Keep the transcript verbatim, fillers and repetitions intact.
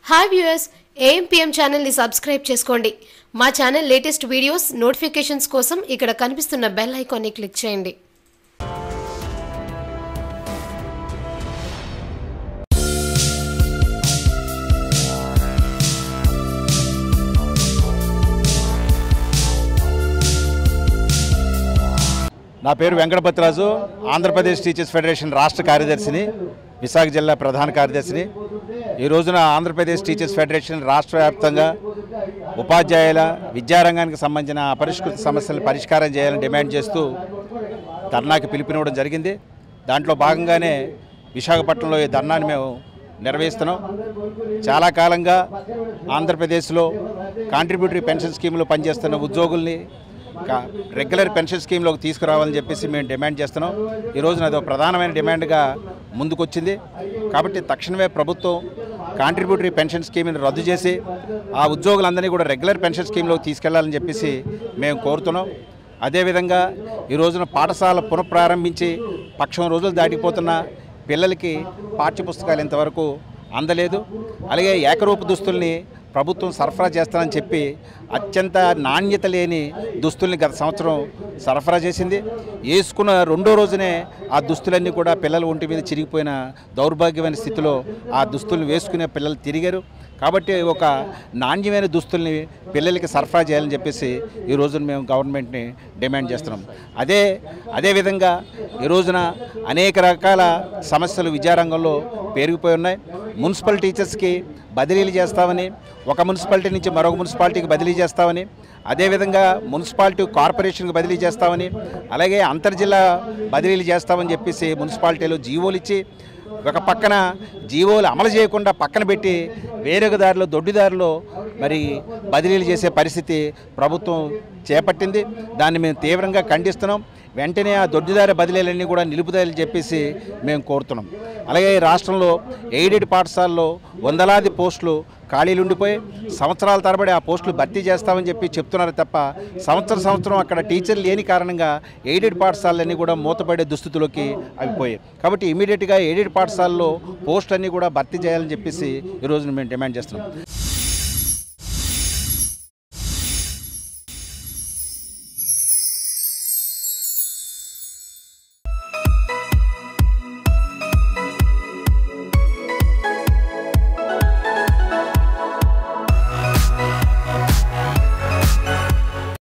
Hi viewers, AMPM ఛానల్ని subscribe చేసుకోండి. మా ఛానల్ లేటెస్ట్ వీడియోస్ నోటిఫికేషన్స్ కోసం ఇక్కడ కనిపిస్తున్న బెల్ ఐకాన్ని క్లిక్ చేయండి. నా పేరు వెంకటపతిరాజు, ఆంధ్రప్రదేశ్ టీచర్స్ ఫెడరేషన్ రాష్ట్ర కార్యదర్శిని, విశాఖ జిల్లా ప్రధాన కార్యదర్శిని. ఈ రోజున ఆంధ్రప్రదేశ్ టీచర్స్ ఫెడరేషన్ రాష్ట్ర వ్యాప్తంగా ఉపాధ్యాయుల విద్యారంగానికి సంబంధించిన అపరిష్కృత సమస్యలను పరిష్కారం చేయాలని డిమాండ్ చేస్తూ ధర్నాకి పిలుపునివ్వడం జరిగింది. దాంట్లో భాగంగానే విశాఖపట్నంలో ఈ ధర్నాన్ని మేము నిర్వహిస్తున్నాం. చాలా కాలంగా ఆంధ్రప్రదేశ్లో కాంట్రిబ్యూటరీ పెన్షన్ స్కీమ్లో పనిచేస్తున్న ఉద్యోగుల్ని రెగ్యులర్ పెన్షన్ స్కీమ్లోకి తీసుకురావాలని చెప్పేసి మేము డిమాండ్ చేస్తున్నాం. ఈ రోజున అదో ప్రధానమైన డిమాండ్గా ముందుకొచ్చింది. కాబట్టి తక్షణమే ప్రభుత్వం కాంట్రిబ్యూటరీ పెన్షన్ స్కీమ్ని రద్దు చేసి ఆ ఉద్యోగులందరినీ కూడా రెగ్యులర్ పెన్షన్ స్కీమ్లోకి తీసుకెళ్లాలని చెప్పేసి మేము కోరుతున్నాం. అదేవిధంగా ఈ రోజున పాఠశాల పునఃప్రారంభించి పక్షం రోజులు దాటిపోతున్న పిల్లలకి పాఠ్యపుస్తకాలు ఇంతవరకు అందలేదు. అలాగే ఏకరూప దుస్తుల్ని ప్రభుత్వం సరఫరా చేస్తానని చెప్పి అత్యంత నాణ్యత లేని దుస్తుల్ని గత సంవత్సరం సరఫరా చేసింది. వేసుకున్న రెండో రోజునే ఆ దుస్తులన్నీ కూడా పిల్లల ఒంటి మీద చిరిగిపోయిన దౌర్భాగ్యమైన స్థితిలో ఆ దుస్తుల్ని వేసుకునే పిల్లలు తిరిగారు. కాబట్టి ఒక నాణ్యమైన దుస్తుల్ని పిల్లలకి సరఫరా చేయాలని చెప్పేసి ఈ రోజున మేము గవర్నమెంట్ని డిమాండ్ చేస్తున్నాం. అదే అదేవిధంగా ఈ రోజున అనేక రకాల సమస్యలు విద్యారంగంలో పెరిగిపోయి ఉన్నాయి. మున్సిపల్ టీచర్స్కి బదిలీలు చేస్తామని, ఒక మున్సిపాలిటీ నుంచి మరొక మున్సిపాలిటీకి బదిలీ చేస్తామని, అదేవిధంగా మున్సిపాలిటీ కార్పొరేషన్కి బదిలీ చేస్తామని, అలాగే అంతర్జిల్లా బదిలీలు చేస్తామని చెప్పేసి మున్సిపాలిటీలో జీవోలు ఇచ్చి ఒక పక్కన జీవోలు అమలు చేయకుండా పక్కన పెట్టి వేరొక దారిలో దొడ్డిదారిలో మరి బదిలీలు చేసే పరిస్థితి ప్రభుత్వం చేపట్టింది. దాన్ని మేము తీవ్రంగా ఖండిస్తున్నాం. వెంటనే ఆ దొడ్డిదారి బదిలీలన్నీ కూడా నిలుపుదలని చెప్పేసి మేము కోరుతున్నాం. అలాగే రాష్ట్రంలో ఎయిడెడ్ పాఠశాలలో వందలాది పోస్టులు ఖాళీలు ఉండిపోయి సంవత్సరాల తరబడి ఆ పోస్టులు భర్తీ చేస్తామని చెప్పి చెప్తున్నారు తప్ప సంవత్సరం సంవత్సరం అక్కడ టీచర్లు లేని కారణంగా ఎయిడెడ్ పాఠశాలన్నీ కూడా మూతపడే దుస్థితిలోకి అయిపోయాయి. కాబట్టి ఇమీడియట్గా ఎయిడెడ్ పాఠశాలలో పోస్టులన్నీ కూడా భర్తీ చేయాలని చెప్పేసి ఈరోజు మేము డిమాండ్ చేస్తున్నాం.